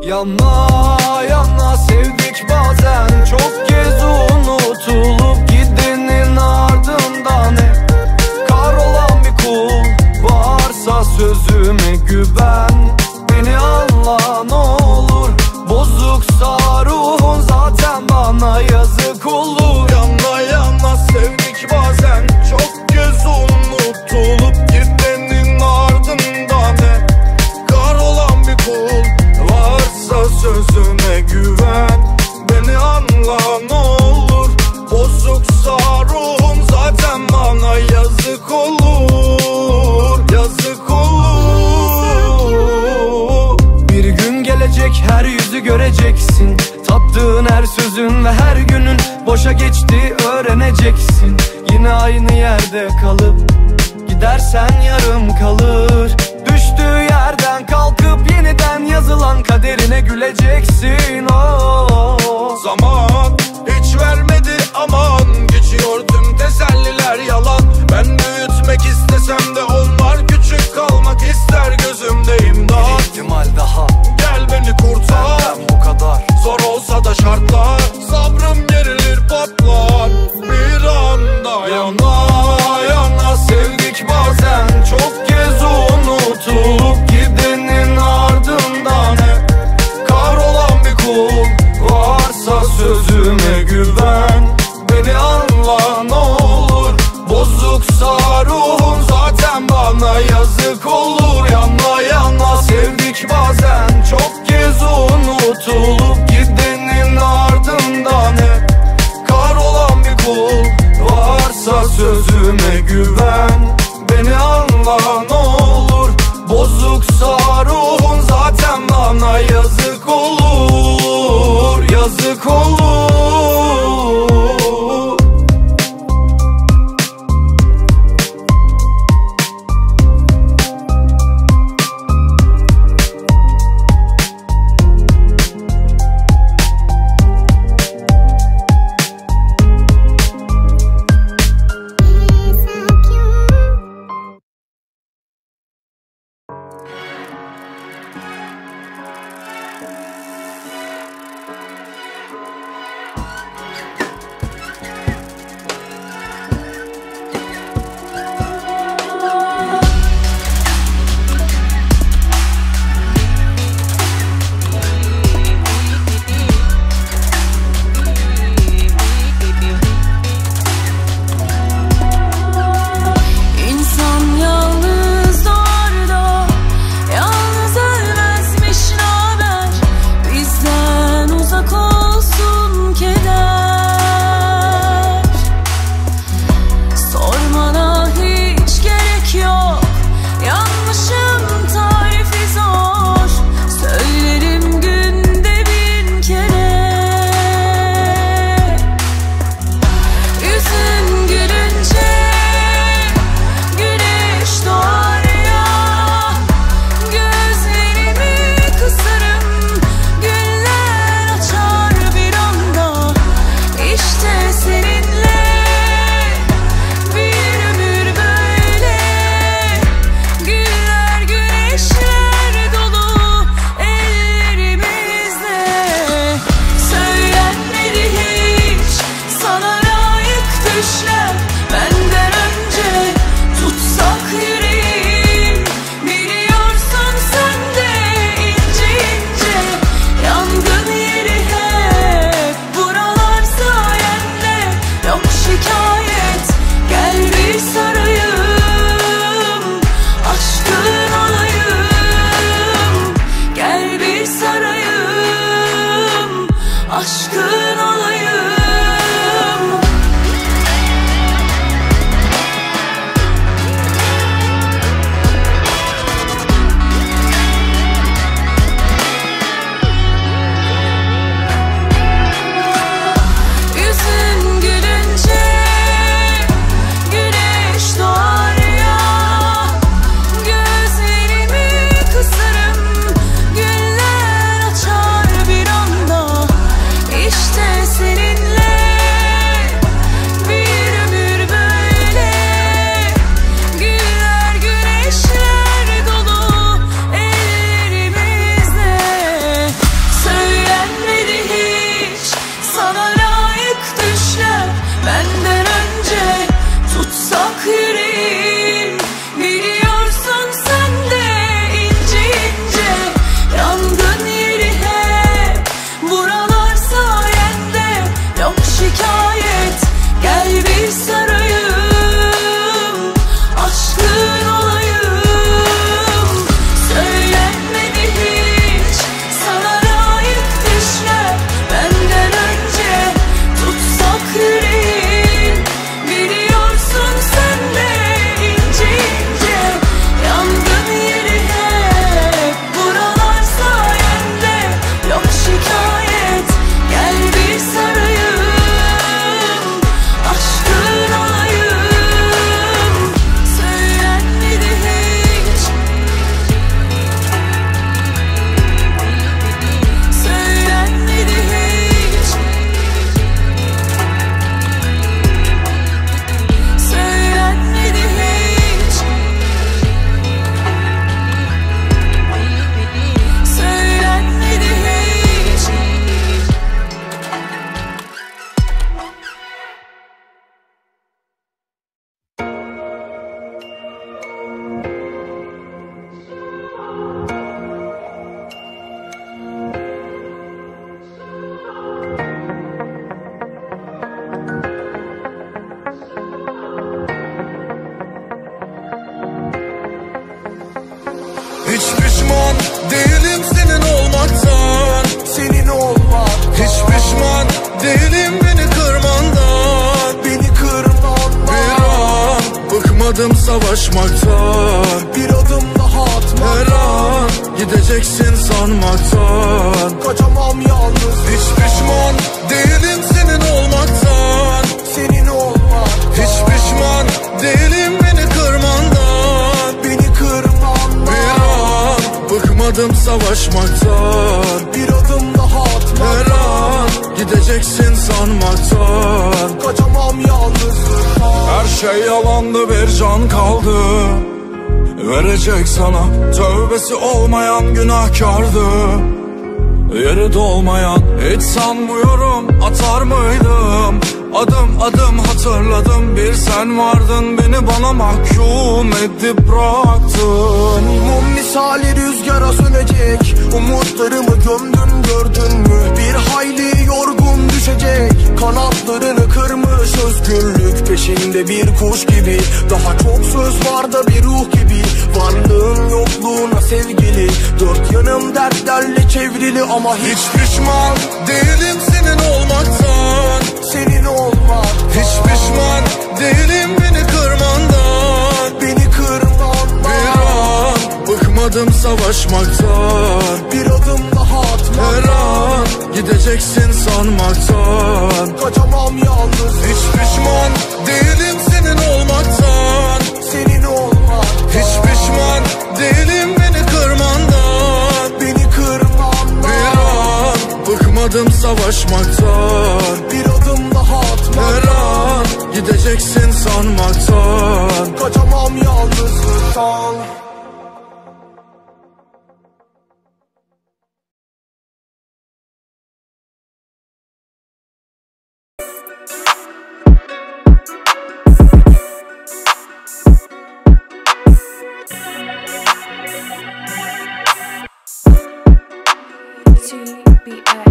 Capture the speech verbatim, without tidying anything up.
Yana yana sevdik bazen, çok kez unutulup gidenin ardından hep kahrolan bir kul. Varsa sözüme güven, beni anla ne olur. Bozuksa ruhun zaten bana yazık olur. Yana yana sevdik bazen, çok kez unutulup gidenin ardından hep kahrolan bir kul. Varsa sözüme güven, beni anla ne olur. Bozuksa ruhum zaten bana yazık olur, yazık olur. Bir gün gelecek, her yüzü göreceksin. Tattığın her sözün ve her günün boşa geçti öğreneceksin. Yine aynı yerde kalıp gidersen yarım kalır. Düştüğü yerden kalkıp yeniden yazılan kaderine güleceksin. Oh. Zaman hiç vermedi aman, geçiyor tüm teselliler yalan. Ben büyütmek istesem de onlar küçük kalmak ister gözümde imdat. Bir ihtimal daha, gel beni kurtar. benden bu kadar. Zor olsa da şartlar, sabrım gerilir patlar bir anda. Yana yana sevdik bazen, çok kez unutulup gidenin ardından hep kahrolan bir kul. Varsa sözüme güven, beni anla ne olur. Bozuksa ruhun zaten bana yazık olur. Yana yana sevdik bazen, çok kez unutulup gidenin ardından hep kahrolan bir kul. Varsa sözüme güven, beni anla ne olur. Bozuksa ruhun zaten bana yazık olur, yazık olur. Hiç pişman değilim senin olmaktan. Senin olmaktan. Hiç pişman değilim beni kırmandan. Beni kırmandan. Bir an bıkmadım savaşmaktan. Bir adım daha atmaktan. Her an gideceksin sanmaktan. Kaçamam yalnız. Hiç pişman değilim senin olmaktan. Senin olmaktan. Hiç pişman değilim beni kırmandan. Beni kırmandan. Bir an bıkmadım savaşmaktan. Bir adım daha atmaktan. Her an gideceksin sanmaktan. Kaçamam yalnızlıktan. Her şey yalandı, bir can kaldı verecek sana. Tövbesi olmayan günahkardı, yeri dolmayan. Hiç sanmıyorum atar mıydım. Adım adım hatırladım, bir sen vardın, beni bana mahkum edip bıraktın. Mum misali rüzgara sönecek, umutlarımı gömdün gördün mü? Bir hayli yorgun düşecek, kanatlarını kırmış özgürlük peşinde bir kuş gibi. Daha çok söz var da bir ruh gibi, varlığın yokluğuna sevgili. Dört yanım dertlerle çevrili ama hiç, hiç pişman değilim senin olmaktan. Senin olmaktan. Hiç pişman değilim beni kırmandan. Beni kırmandan. Bir an bıkmadım savaşmaktan. Bir adım daha atmaktan. Her an gideceksin sanmaktan. Kaçamam yalnız. Hiç pişman değilim senin olmaktan. Senin olmaktan. Hiç pişman değilim beni kırmandan. Beni kırmandan. Bir an bıkmadım savaşmaktan. Bir adım daha atmaktan. Her an gideceksin sanmaktan. Kaçamam yalnızlıktan. T B A